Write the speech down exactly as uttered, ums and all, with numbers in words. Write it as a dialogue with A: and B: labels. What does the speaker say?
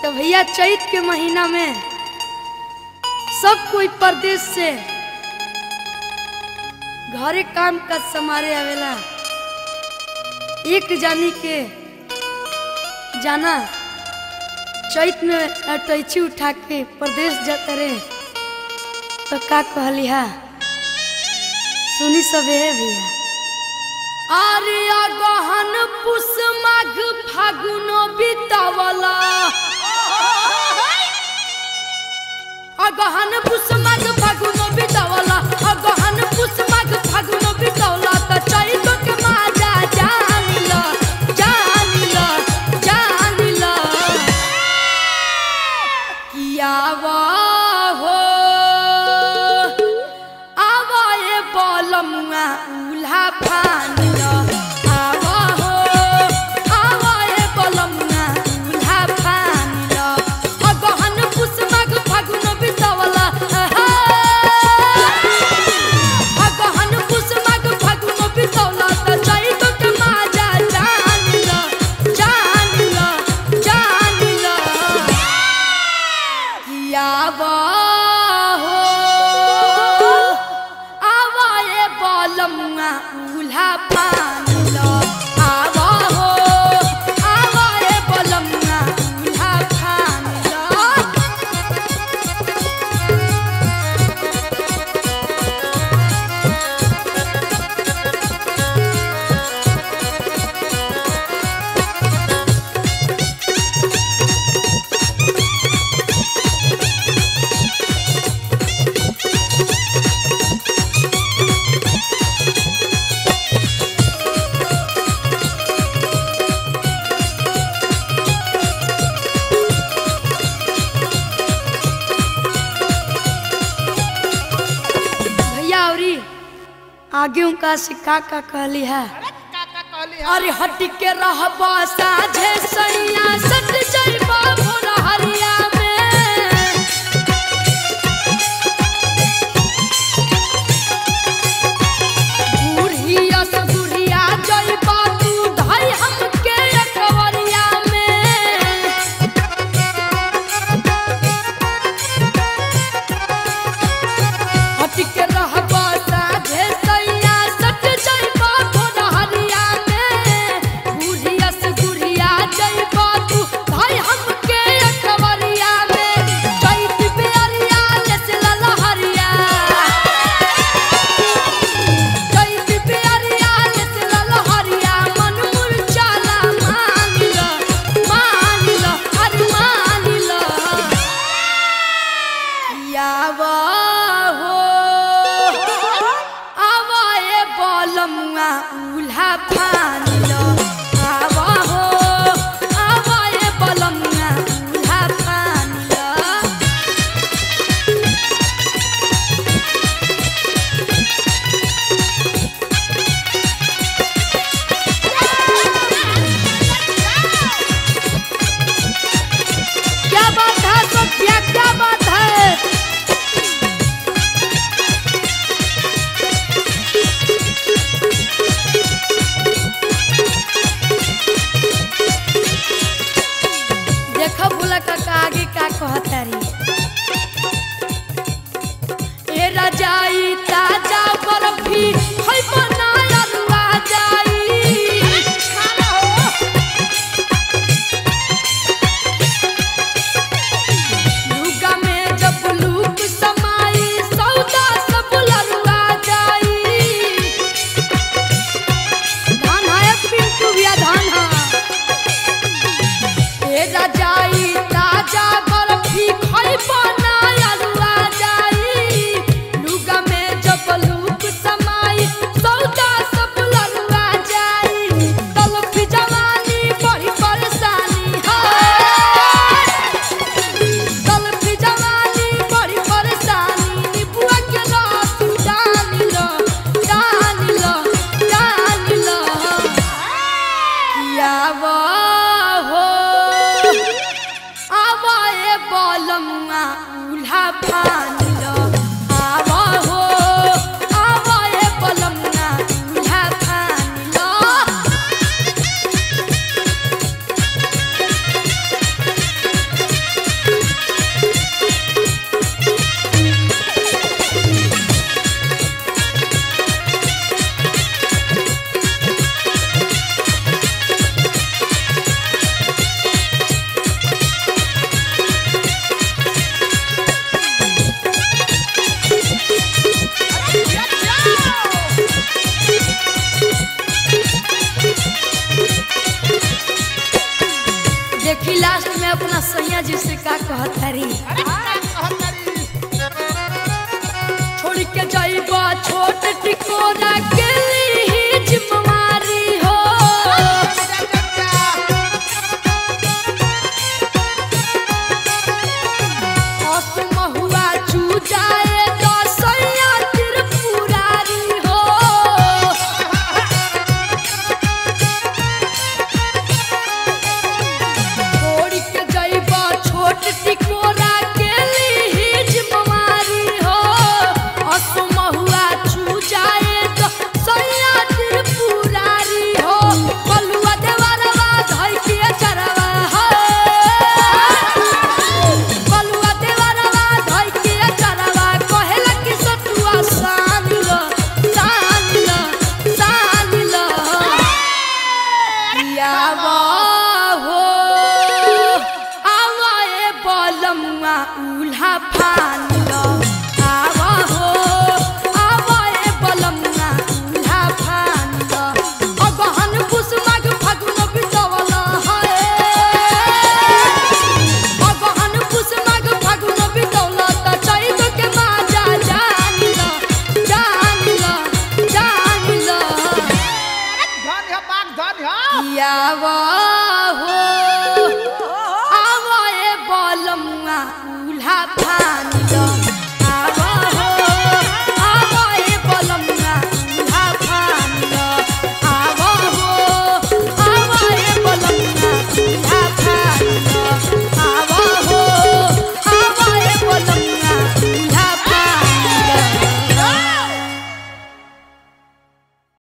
A: तो भैया चैत के महीना में सब कोई परदेश से घरे काम काज समारे आवेला। एक जानी के जाना चैत में अटैची उठा के परदेश जाता रे तो का कहलिहा सुनी सबे है भैया। अरे गहन पुष माघ फागुनो बितावला अगहन पुष माघ फागुनो बितावला अगहन पुष माघ फागुनो बितावला त चैत के माजा जान ल जान ल जान ल कियावा हो आवा ए बलमुआ उल्हा फान आगे उनका से का का कहली है। अरे हट के रहबा साझे सैया सट जइबा भोरा हरिया में बुढ़िया से बुढ़िया जइबा तू धाई हमके एकवरिया में हट के रहबा साझे उल्हा फान लो आवा हो आवा ए बलमुआ उल्हा फान लो। क्या बात है सत्या क्या बात है। आगे का कहतारी ए रजाई ताजा बर्फी है बनाया रुआ जाई लुगा में जब लूक समाई सौदा सब लरुआ जाई धान है पिंटू भैया धान है ए रजाई ताजा बर्फी खाई बनाया रुआ जाई लुगा में जब लूक समाई सौदा सब लरुआ जाई तलफी जवानी बड़ी परेशानी है तलफी जवानी बड़ी परेशानी बुआ के रस डाल लो डाल लो डाल लो कियावा बलमुआ उल्हा फान लो आवा हो आवा ए बलमुआ उल्हा फान लो। देखी लास्ट में अपना सैया जी से का कहतारी छोड़ के जाइबा छोट टिकोरा के लिए जिम्मेवारी हो महुआ चू जाए तो सैया त्रिपुरारी हो छोड़ के जाइबा छोट टिकोरा के लिए जिम्मेवारी हो महुआ चू जाए तो सैया त्रिपुरारी हो बलुआ देवरवा धई के चरवा हो बलुआ देवरवा धई के चरवा कहेला कि सतुआ सान लो सान लो सान लो यावा हो आवा ए बलमुआ उल्हा